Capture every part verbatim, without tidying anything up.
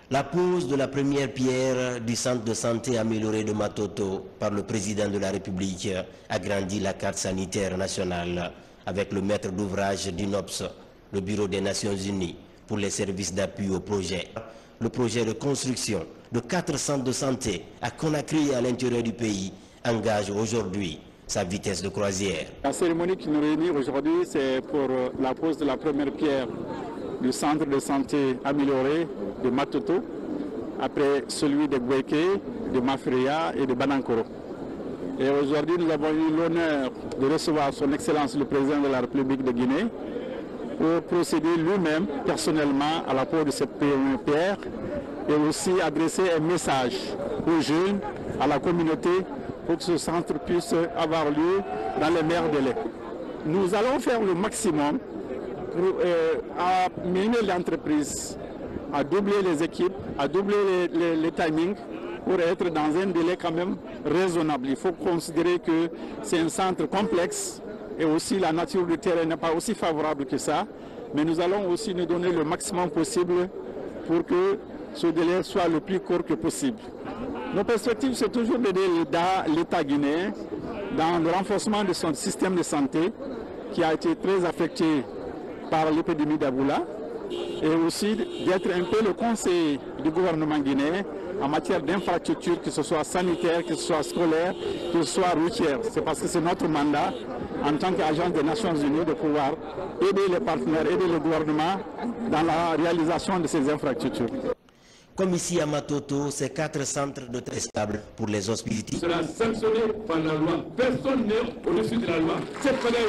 La pose de la première pierre du centre de santé amélioré de Matoto par le président de la République agrandit la carte sanitaire nationale avec le maître d'ouvrage d'U N O P S, le Bureau des Nations Unies pour les services d'appui au projet. Le projet de construction de quatre centres de santé à Conakry et à l'intérieur du pays engage aujourd'hui sa vitesse de croisière. La cérémonie qui nous réunit aujourd'hui, c'est pour la pose de la première pierre du centre de santé amélioré de Matoto, après celui de Gweke, de Mafria et de Banankoro. Et aujourd'hui, nous avons eu l'honneur de recevoir son Excellence le Président de la République de Guinée pour procéder lui-même, personnellement, à la pose de cette première pierre et aussi adresser un message aux jeunes, à la communauté, pour que ce centre puisse avoir lieu dans les meilleurs délais. Nous allons faire le maximum pour euh, amener l'entreprise à doubler les équipes, à doubler les, les, les timings pour être dans un délai quand même raisonnable. Il faut considérer que c'est un centre complexe et aussi la nature du terrain n'est pas aussi favorable que ça. Mais nous allons aussi nous donner le maximum possible pour que ce délai soit le plus court que possible. Nos perspectives, c'est toujours d'aider l'État guinéen dans le renforcement de son système de santé qui a été très affecté par l'épidémie d'Ebola et aussi d'être un peu le conseiller du gouvernement guinéen en matière d'infrastructures, que ce soit sanitaire, que ce soit scolaire, que ce soit routière. C'est parce que c'est notre mandat en tant qu'agence des Nations Unies de pouvoir aider les partenaires, aider le gouvernement dans la réalisation de ces infrastructures. Comme ici à Matoto, ces quatre centres de très stable pour les hospitaliers. Sera sanctionné par la loi. Personne n'est au-dessus de la loi. Cette fois-là,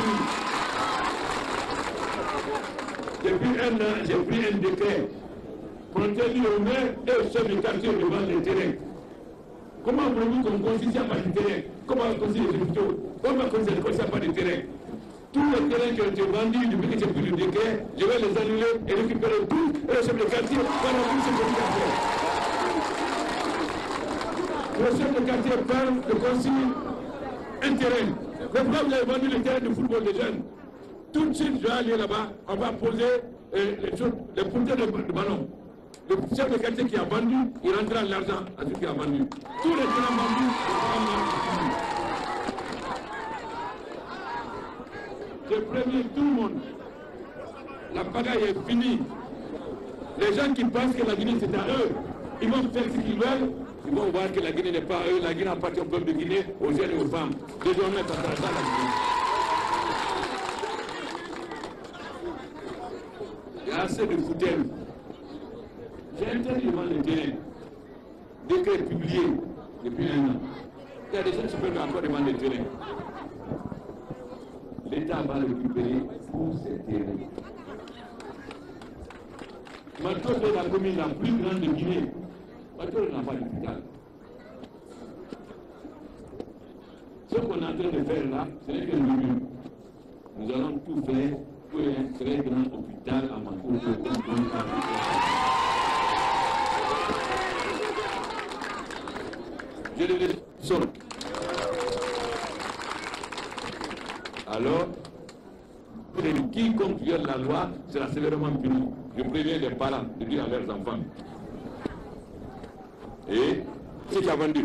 depuis un an, j'ai pris un décret pour interdire aux maires et aux chefs de quartier de vendre les terrains. Comment voulez-vous qu'on constitue pas de terrain? Comment on constitue les hôpitaux? Comment on constitue pas de terrain? Tous les terrains qui ont été vendus depuis que j'ai pris le décret, je vais les annuler et récupérer tout et les chefs de quartier par la police de quartier. Le chef de quartier parle de construire un terrain. Mais pourquoi vous avez vendu le terrain de football des jeunes? Tout de suite, je vais aller là-bas, on va poser euh, les, choses, les pointeurs de, de ballon. Le chef de quartier qui a vendu, il rentrera l'argent à celui qui a vendu. Tous les terrains vendus, je préviens tout le monde. La bagaille est finie. Les gens qui pensent que la Guinée c'est à eux, ils vont faire ce qu'ils veulent. Ils vont voir que la Guinée n'est pas à eux. La Guinée appartient au peuple de Guinée, aux jeunes et aux femmes. Désormais, ça sera ça la Guinée. Il y a assez de foutaines. J'ai interdit de vendre le terrain. Décret publié depuis un an. Il y a des gens qui peuvent encore demander le terrain. L'État va le récupérer pour ces terrains. Matoto est la commune la plus grande de Guinée. Matoto n'a pas d'hôpital. Ce qu'on est en train de faire là, ce n'est que le début. Nous allons tout faire pour un très grand hôpital à Matoto. Je le laisse sortir. Alors, quiconque viole la loi sera sévèrement puni. Je préviens les parents de dire à leurs enfants. Et ce qui a vendu.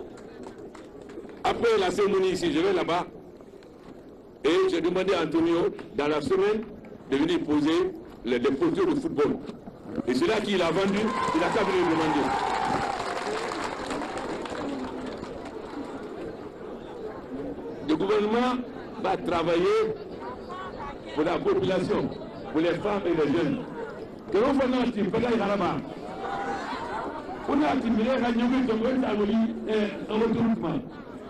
Après la cérémonie ici, je vais là-bas et j'ai demandé à Antonio, dans la semaine, de venir poser les dépositeurs de football. Et c'est là qu'il a vendu, il a qu'à venir le demander. Le gouvernement va travailler pour la population, pour les femmes et les jeunes. Que l'on fasse un petit peu là-bas. On a un petit peu de temps, un retournement.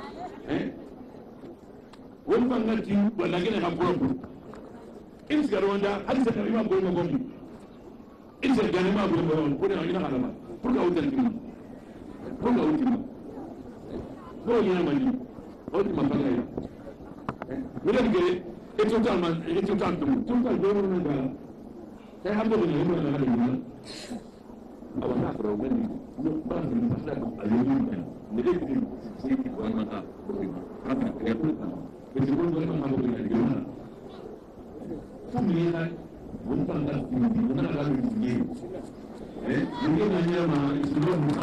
On va un petit peu de temps, il se Rwanda, il se arrive à Bourgogne. Il se gagne à Bourgogne, pour aller là-bas. Pourquoi vous êtes là? Pourquoi vous êtes là? Pourquoi vous êtes là? Pourquoi vous êtes là? Vous êtes là? Et totalement, et totalement, tout le temps, c'est un peu de l'eau dans la ville. Alors, ça, pour vous, nous parlons de ça à l'Union. Mais les gens, c'est qui vont en avoir pour eux. Mais c'est bon, nous allons avoir de la gueule. Comme les gens, vous ne parlez pas de l'Union, vous n'avez pas de l'Union. Eh, mungkin hanya sebelum buka.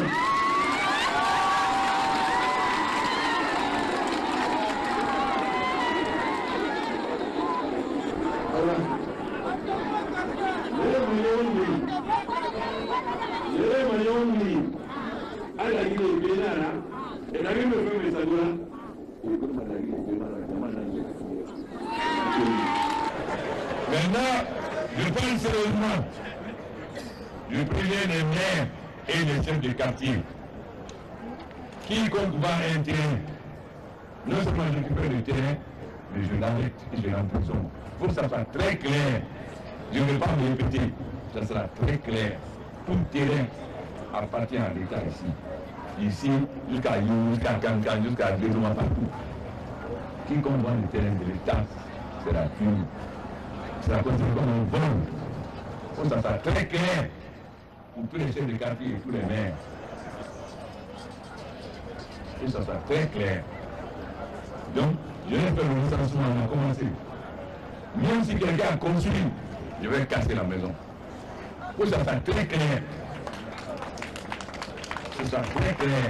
Maintenant, je parle sérieusement du privé des maires et des chefs de quartier. Quiconque va à un terrain, non seulement récupérer le terrain, mais je l'arrête et je l'emprisonne. Il faut que ça soit très clair. Je ne vais pas me répéter, ça sera très clair. Tout terrain appartient à l'État ici. Ici, jusqu'à You, jusqu'à Kankan, jusqu'à Dédouma, partout. Quiconque va le terrain de l'État sera puni. C'est la considérée comme un vol. Il faut que ça soit très clair pour tous les chefs de quartier et tous les maires. Il faut que ça soit très clair. Donc, je vais faire le recensement, on a commencé. Même si quelqu'un a construit, je vais casser la maison. Il faut que ça soit très clair. Il faut que ça soit très clair.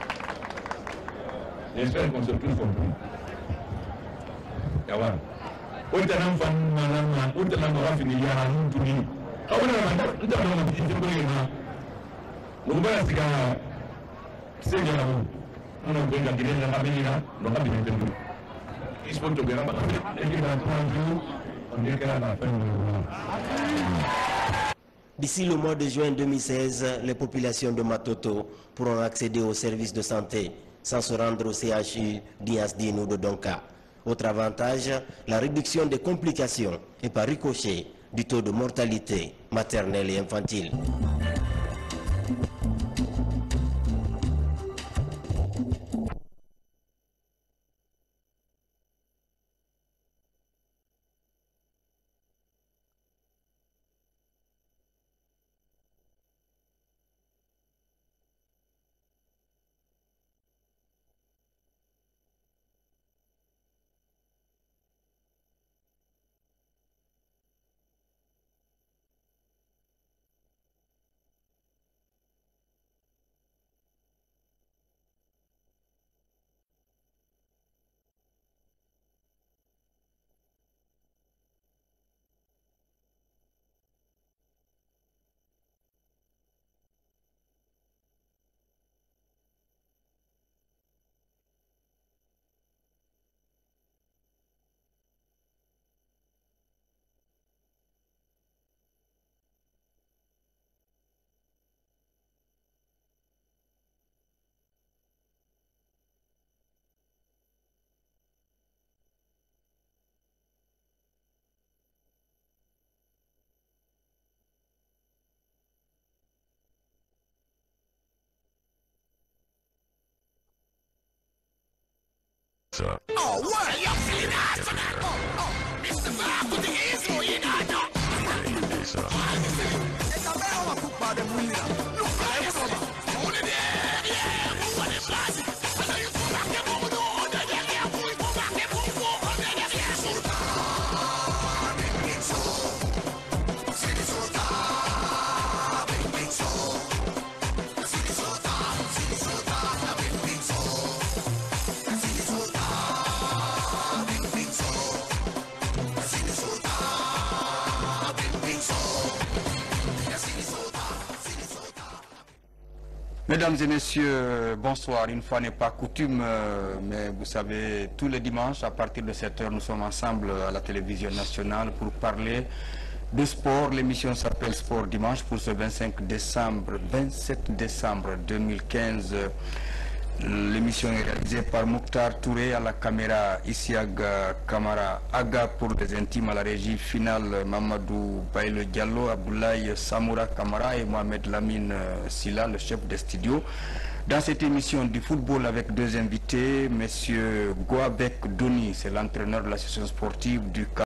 J'espère qu'on se tous compris. Yawan. Utanam fan manama, utanam rafini ya mutuni. Awuna manda, utanam manda tibuli na. Mubara sika seja na mu. Ono benga direna na benina, no na benina. Isponto gera ba. Ekira twanju, on ekira na fenu. D'ici le mois de juin deux mille seize, les populations de Matoto pourront accéder aux services de santé sans se rendre au C H U d'Iasdine ou de Donka. Autre avantage, la réduction des complications et par ricochet du taux de mortalité maternelle et infantile. Oh, what? You feel that? Oh, oh, Mister Bob, put the ears on you, know. It's a bell of a book by the moon. Look, I'm from only there. Yeah, move on the plaza. I know you go back and move on. The yeah, we go back and move on. The yeah, Sultan. It's so. City Sultan. It's so. City Sultan. City Sultan. It's so. City Sultan. Mesdames et messieurs, bonsoir. Une fois n'est pas coutume, euh, mais vous savez, tous les dimanches, à partir de sept heures, nous sommes ensemble à la télévision nationale pour parler de sport. L'émission s'appelle Sport Dimanche pour ce vingt-cinq décembre, vingt-sept décembre deux mille quinze. L'émission est réalisée par Mokhtar Touré à la caméra, Isiaga Kamara Aga pour les intimes à la régie finale, Mamadou Baïle Diallo, Abdoulaye Samoura Kamara et Mohamed Lamine Silla, le chef des studios. Dans cette émission du football avec deux invités, Monsieur Goabek Doni, c'est l'entraîneur de l'association sportive du